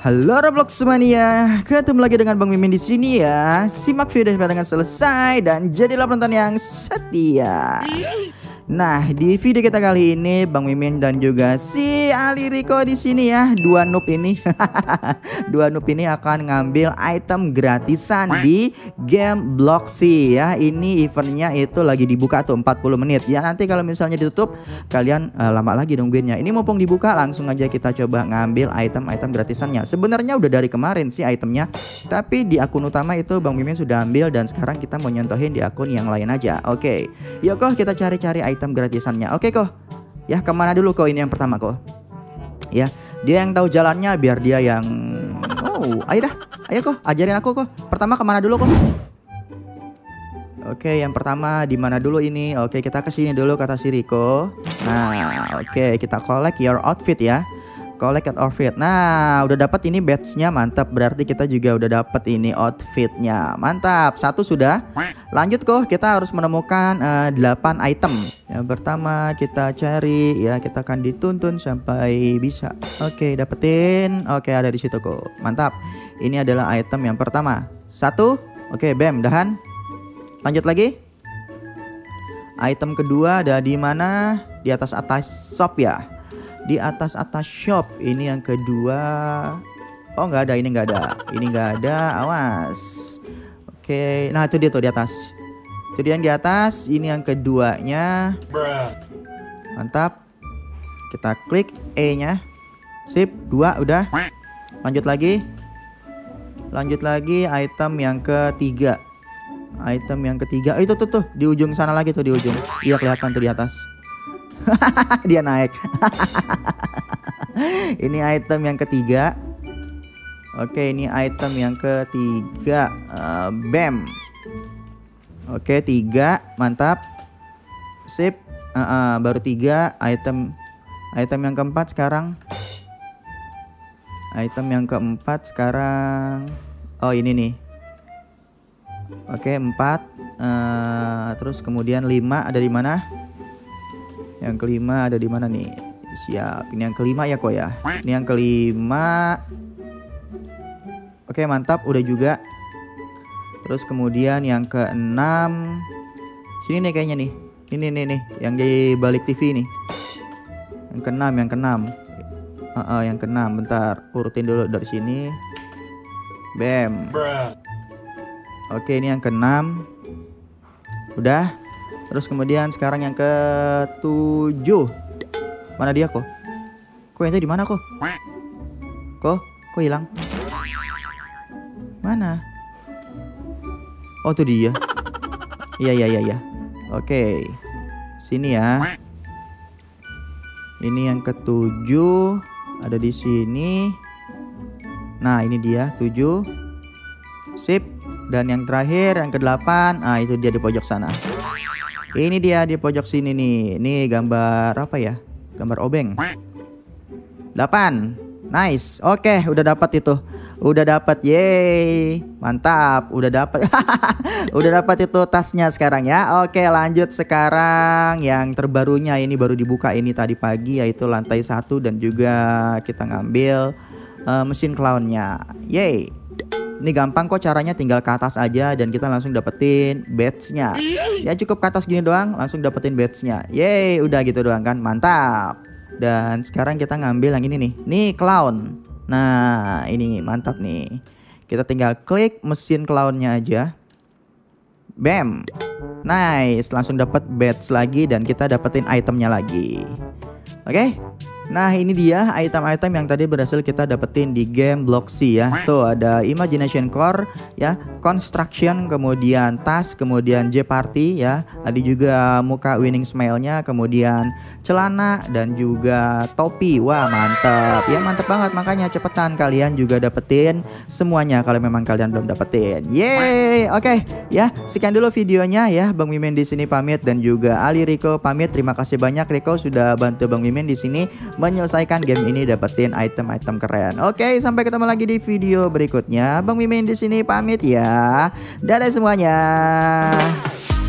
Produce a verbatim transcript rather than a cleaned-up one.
Halo Roblox mania, ketemu lagi dengan Bang Mimin di sini ya. Simak video sampai dengan selesai dan jadilah penonton yang setia. Nah, di video kita kali ini Bang Mimin dan juga si Ali Rico di sini ya, dua noob ini. Dua noob ini akan ngambil item gratisan di game Bloxy ya. Ini eventnya itu lagi dibuka tuh empat puluh menit. Ya nanti kalau misalnya ditutup kalian uh, lama lagi nungguinnya. Ini mumpung dibuka langsung aja kita coba ngambil item-item gratisannya. Sebenarnya udah dari kemarin sih itemnya, tapi di akun utama itu Bang Mimin sudah ambil dan sekarang kita mau nyontohin di akun yang lain aja. Oke, yuk kok kita cari-cari item gratisannya. Oke kok, ya kemana dulu kok ini yang pertama kok? Ya, dia yang tahu jalannya biar dia yang. Oh, ayo dah, ayo kok, ajarin aku kok. Pertama kemana dulu kok? Oke, yang pertama di mana dulu ini? Oke, kita ke sini dulu kata si Rico. Nah, oke, kita collect your outfit ya. Collect your outfit. Nah, udah dapat ini badge-nya, mantap. Berarti kita juga udah dapat ini outfitnya. Mantap. Satu sudah. Lanjut kok, kita harus menemukan uh, delapan item. Yang pertama kita cari ya, kita akan dituntun sampai bisa. Oke, dapetin. Oke, ada di situ kok. Mantap. Ini adalah item yang pertama. Satu. Oke, bam, dahan. Lanjut lagi. Item kedua ada di mana? Di atas atas shop ya. Di atas atas shop. Ini yang kedua. Oh nggak ada, ini nggak ada. Ini nggak ada. Awas. Oke. Nah itu dia tuh di atas. Itu dia yang di atas. Ini yang keduanya. Mantap. Kita klik E nya. Sip. Dua udah. Lanjut lagi. Lanjut lagi. Item yang ketiga. Item yang ketiga. Oh, itu tuh tuh di ujung sana lagi tuh di ujung. Iya kelihatan tuh di atas. Dia naik. Ini item yang ketiga. Oke, ini item yang ketiga. uh, Bam. Oke, tiga. Mantap. Sip. uh, uh, Baru tiga. Item Item yang keempat sekarang. Item yang keempat sekarang. Oh ini nih. Oke, empat. uh, Terus kemudian lima ada di mana? Yang kelima ada di mana nih? Siap. Ini yang kelima ya kok ya. Ini yang kelima. Oke, mantap. Udah juga. Terus kemudian yang keenam. Sini nih kayaknya nih. Ini nih nih. Yang di balik T V nih. Yang keenam, yang keenam. Uh, uh, yang keenam. Bentar. Urutin dulu dari sini. Bam. Oke, ini yang keenam. Udah. Terus kemudian sekarang yang ketujuh. Mana dia kok? Kok yang tadi di mana kok? Kok? Kok hilang? Mana? Oh tuh dia. Iya iya iya iya. Oke. Sini ya. Ini yang ketujuh. Ada di sini. Nah ini dia tujuh. Sip. Dan yang terakhir yang kedelapan. Ah itu dia di pojok sana. Ini dia di pojok sini nih. Ini gambar apa ya? Gambar obeng. delapan. Nice. Oke, udah dapat itu. Udah dapat. Yeay. Mantap. Udah dapat. Udah dapat itu tasnya sekarang ya. Oke, lanjut sekarang yang terbarunya ini baru dibuka ini tadi pagi yaitu lantai satu dan juga kita ngambil uh, mesin clownnya. Yeay. Ini gampang kok caranya, tinggal ke atas aja dan kita langsung dapetin badge-nya. Ya cukup ke atas gini doang langsung dapetin badge-nya. Yeay, udah gitu doang kan. Mantap. Dan sekarang kita ngambil yang ini nih. Nih clown. Nah, ini mantap nih. Kita tinggal klik mesin clown-nya aja. Bam. Nice, langsung dapat badge lagi dan kita dapetin itemnya lagi. Oke. Nah ini dia item-item yang tadi berhasil kita dapetin di game Bloxy ya. Tuh ada Imagination Core ya, Construction, kemudian tas, kemudian J-Party ya. Ada juga muka winning smile-nya, kemudian celana dan juga topi. Wah mantap ya, mantap banget. Makanya cepetan kalian juga dapetin semuanya kalau memang kalian belum dapetin. Yeay. Oke ya, sekian dulu videonya ya. Bang Mimin di sini pamit dan juga Ali Rico pamit. Terima kasih banyak Rico sudah bantu Bang Mimin di sini menyelesaikan game ini dapetin item-item keren. Oke, sampai ketemu lagi di video berikutnya. Bang Mimin di sini pamit ya. Dadah semuanya.